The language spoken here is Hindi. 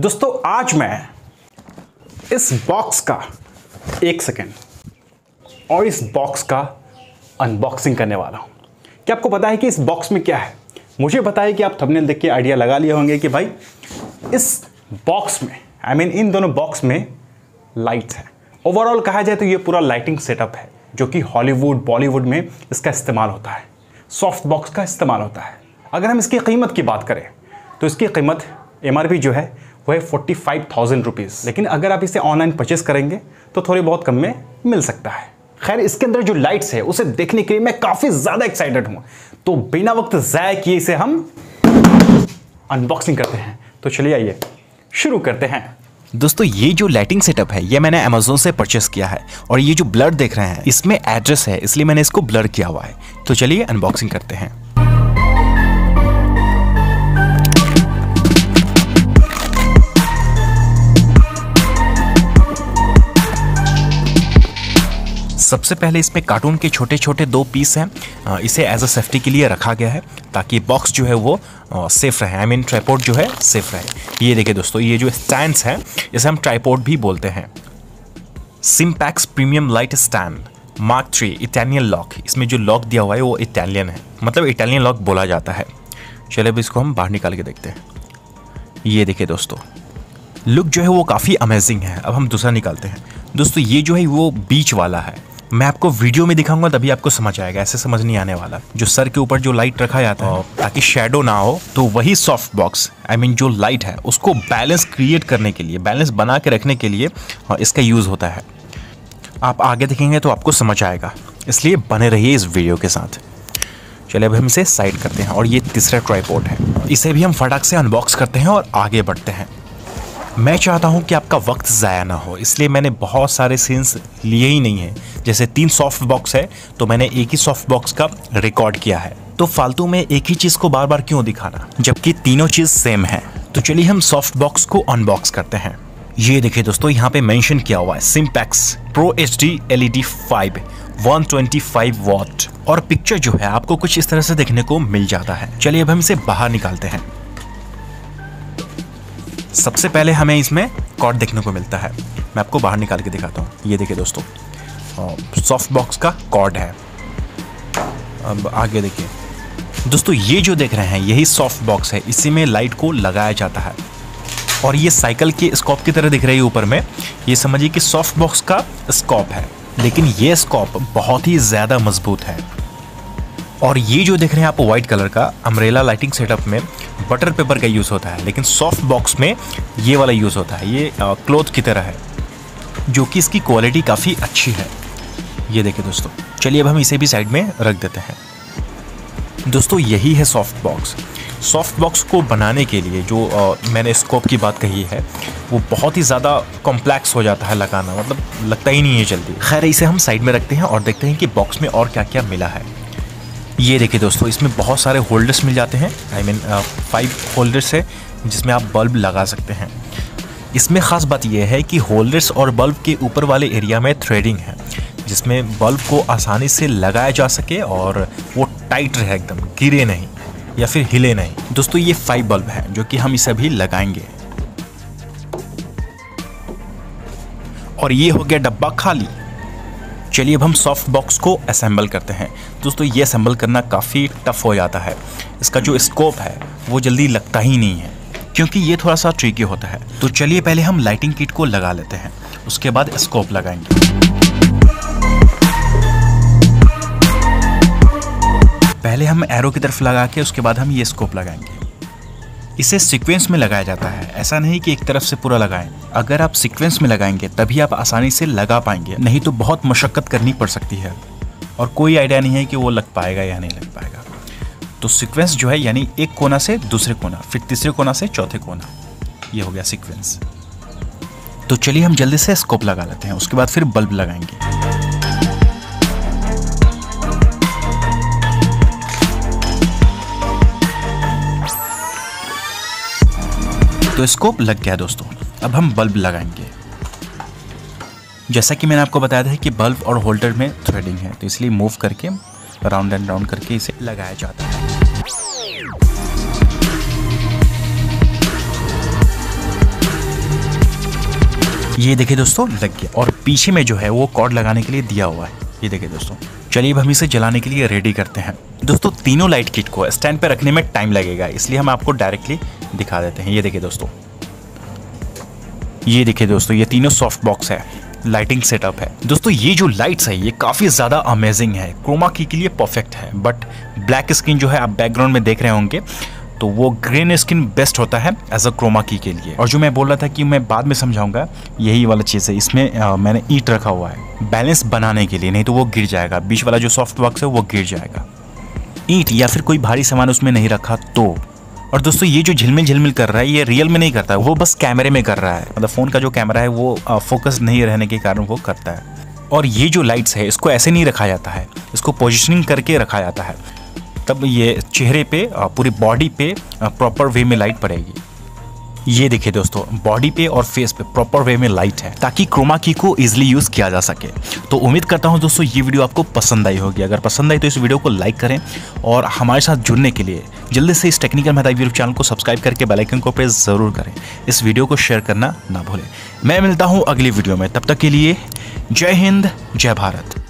दोस्तों आज मैं इस बॉक्स का 1 सेकेंड और इस बॉक्स का अनबॉक्सिंग करने वाला हूं। क्या आपको पता है कि इस बॉक्स में क्या है? मुझे पता है कि आप थंबनेल देख के आइडिया लगा लिए होंगे कि भाई इस बॉक्स में इन दोनों बॉक्स में लाइट्स है। ओवरऑल कहा जाए तो ये पूरा लाइटिंग सेटअप है जो कि हॉलीवुड बॉलीवुड में इसका इस्तेमाल होता है, सॉफ्ट बॉक्स का इस्तेमाल होता है। अगर हम इसकी कीमत की बात करें तो इसकी कीमत MRP जो है वो है 45,000 रुपीज़, लेकिन अगर आप इसे ऑनलाइन परचेस करेंगे तो थोड़ी बहुत कम में मिल सकता है। खैर, इसके अंदर जो लाइट्स है उसे देखने के लिए मैं काफ़ी ज़्यादा एक्साइटेड हूँ, तो बिना वक्त ज़ाया किए इसे हम अनबॉक्सिंग करते हैं। तो चलिए आइए शुरू करते हैं। दोस्तों ये जो लाइटिंग सेटअप है ये मैंने Amazon से परचेस किया है और ये जो ब्लर देख रहे हैं इसमें एड्रेस है, इसलिए मैंने इसको ब्लर किया हुआ है। तो चलिए अनबॉक्सिंग करते हैं। सबसे पहले इसमें कार्टून के छोटे छोटे 2 पीस हैं, इसे एज अ सेफ्टी के लिए रखा गया है ताकि बॉक्स जो है वो सेफ रहे, ट्राइपॉड जो है सेफ रहे। ये देखिए दोस्तों, ये जो स्टैंड्स हैं इसे हम ट्राइपॉड भी बोलते हैं। Simpex premium light stand Mark 3 Italian lock. इसमें जो लॉक दिया हुआ है वो इटालियन है, मतलब इटालियन लॉक बोला जाता है। चलिए अब इसको हम बाहर निकाल के देखते हैं। ये देखिए दोस्तों, लुक जो है वो काफ़ी अमेजिंग है। अब हम दूसरा निकालते हैं। दोस्तों ये जो है वो बीच वाला है, मैं आपको वीडियो में दिखाऊंगा तभी आपको समझ आएगा, ऐसे समझ नहीं आने वाला। जो सर के ऊपर जो लाइट रखा जाता है ताकि शेडो ना हो, तो वही सॉफ्ट बॉक्स जो लाइट है उसको बैलेंस क्रिएट करने के लिए, बैलेंस बना के रखने के लिए इसका यूज़ होता है। आप आगे देखेंगे तो आपको समझ आएगा, इसलिए बने रहिए इस वीडियो के साथ। चलिए अब हम इसे साइड करते हैं और ये तीसरा ट्राइपॉड है, इसे भी हम फटाक से अनबॉक्स करते हैं और आगे बढ़ते हैं। मैं चाहता हूं कि आपका वक्त ज़ाया ना हो, इसलिए मैंने बहुत सारे सीन्स लिए ही नहीं है। जैसे 3 सॉफ्ट बॉक्स है तो मैंने एक ही सॉफ्ट बॉक्स का रिकॉर्ड किया है, तो फालतू में एक ही चीज़ को बार बार क्यों दिखाना जबकि तीनों चीज़ सेम है। तो चलिए हम सॉफ्ट बॉक्स को अनबॉक्स करते हैं। ये देखिए दोस्तों, यहाँ पे मेंशन किया हुआ है Simpex pro HD LED 5 125 watt, और पिक्चर जो है आपको कुछ इस तरह से देखने को मिल जाता है। चलिए अब हम इसे बाहर निकालते हैं। सबसे पहले हमें इसमें कॉर्ड देखने को मिलता है, मैं आपको बाहर निकाल के दिखाता हूँ। ये देखिए दोस्तों, सॉफ्ट बॉक्स का कॉर्ड है। अब आगे देखिए दोस्तों, ये जो देख रहे हैं यही सॉफ्ट बॉक्स है, इसी में लाइट को लगाया जाता है। और ये साइकिल के स्कोप की तरह दिख रही है ऊपर में, ये समझिए कि सॉफ्ट बॉक्स का स्कोप है, लेकिन ये स्कोप बहुत ही ज़्यादा मजबूत है। और ये जो देख रहे हैं आप व्हाइट कलर का अम्ब्रेला लाइटिंग सेटअप में बटर पेपर का यूज़ होता है, लेकिन सॉफ्ट बॉक्स में ये वाला यूज़ होता है। ये क्लॉथ की तरह है, जो कि इसकी क्वालिटी काफ़ी अच्छी है। ये देखिए दोस्तों, चलिए अब हम इसे भी साइड में रख देते हैं। दोस्तों यही है सॉफ्ट बॉक्स। सॉफ्ट बॉक्स को बनाने के लिए जो मैंने स्कोप की बात कही है वो बहुत ही ज़्यादा कॉम्प्लेक्स हो जाता है लगाना, मतलब लगता ही नहीं है जल्दी। खैर, इसे हम साइड में रखते हैं और देखते हैं कि बॉक्स में और क्या क्या मिला है। ये देखिए दोस्तों, इसमें बहुत सारे होल्डर्स मिल जाते हैं, 5 होल्डर्स है जिसमें आप बल्ब लगा सकते हैं। इसमें ख़ास बात यह है कि होल्डर्स और बल्ब के ऊपर वाले एरिया में थ्रेडिंग है, जिसमें बल्ब को आसानी से लगाया जा सके और वो टाइट रहे, एकदम गिरे नहीं या फिर हिले नहीं। दोस्तों ये 5 बल्ब है जो कि हम इसे भी लगाएंगे। और ये हो गया डब्बा खाली। चलिए अब हम सॉफ्ट बॉक्स को असेंबल करते हैं। दोस्तों ये असेंबल करना काफ़ी टफ हो जाता है, इसका जो स्कोप है वो जल्दी लगता ही नहीं है क्योंकि ये थोड़ा सा ट्रिकी होता है। तो चलिए पहले हम लाइटिंग किट को लगा लेते हैं, उसके बाद स्कोप लगाएंगे। पहले हम एरो की तरफ लगा के उसके बाद हम ये स्कोप लगाएंगे। इसे सीक्वेंस में लगाया जाता है, ऐसा नहीं कि एक तरफ से पूरा लगाएं। अगर आप सीक्वेंस में लगाएंगे तभी आप आसानी से लगा पाएंगे, नहीं तो बहुत मशक्कत करनी पड़ सकती है और कोई आइडिया नहीं है कि वो लग पाएगा या नहीं लग पाएगा। तो सीक्वेंस जो है यानी एक कोना से दूसरे कोना, फिर तीसरे कोना से चौथे कोना, ये हो गया सीक्वेंस। तो चलिए हम जल्दी से स्कोप लगा लेते हैं, उसके बाद फिर बल्ब लगाएंगे। तो स्कोप लग गया दोस्तों, अब हम बल्ब लगाएंगे। जैसा कि मैंने आपको बताया था कि बल्ब और होल्डर में थ्रेडिंग है, तो इसलिए मूव करके राउंड एंड राउंड करके इसे लगाया जाता है। ये देखिए दोस्तों लग गया, और पीछे में जो है वो कॉर्ड लगाने के लिए दिया हुआ है। ये देखिए दोस्तों, चलिए अब हम इसे जलाने के लिए रेडी करते हैं। दोस्तों तीनों लाइट किट को स्टैंड पे रखने में टाइम लगेगा, इसलिए हम आपको डायरेक्टली दिखा देते हैं। ये देखिए दोस्तों, ये तीनों सॉफ्ट बॉक्स है, लाइटिंग सेटअप है। दोस्तों ये जो लाइट्स है ये काफ़ी ज़्यादा अमेजिंग है, क्रोमा की के लिए परफेक्ट है। बट ब्लैक स्क्रीन जो है आप बैकग्राउंड में देख रहे होंगे, तो वो ग्रीन स्क्रीन बेस्ट होता है एज अ क्रोमा की के लिए। और जो मैं बोल रहा था कि मैं बाद में समझाऊंगा, यही वाला चीज़ है। इसमें मैंने ईंट रखा हुआ है बैलेंस बनाने के लिए, नहीं तो वो गिर जाएगा। बीच वाला जो सॉफ्ट बॉक्स है वो गिर जाएगा। ईंट या फिर कोई भारी सामान उसमें नहीं रखा तो। और दोस्तों ये जो झिलमिल कर रहा है ये रियल में नहीं करता है, वो बस कैमरे में कर रहा है। मतलब फ़ोन का जो कैमरा है वो फोकस नहीं रहने के कारण वो करता है। और ये जो लाइट्स है इसको ऐसे नहीं रखा जाता है, इसको पोजिशनिंग करके रखा जाता है, तब ये चेहरे पे पूरी बॉडी पे प्रॉपर वे में लाइट पड़ेगी। ये देखिए दोस्तों, बॉडी पे और फेस पे प्रॉपर वे में लाइट है, ताकि क्रोमा की को इजीली यूज़ किया जा सके। तो उम्मीद करता हूँ दोस्तों ये वीडियो आपको पसंद आई होगी। अगर पसंद आई तो इस वीडियो को लाइक करें, और हमारे साथ जुड़ने के लिए जल्दी से इस टेक्निकल मेहता यूट्यूब चैनल को सब्सक्राइब करके बेल आइकन को प्रेस ज़रूर करें। इस वीडियो को शेयर करना ना भूलें। मैं मिलता हूँ अगली वीडियो में, तब तक के लिए जय हिंद, जय भारत।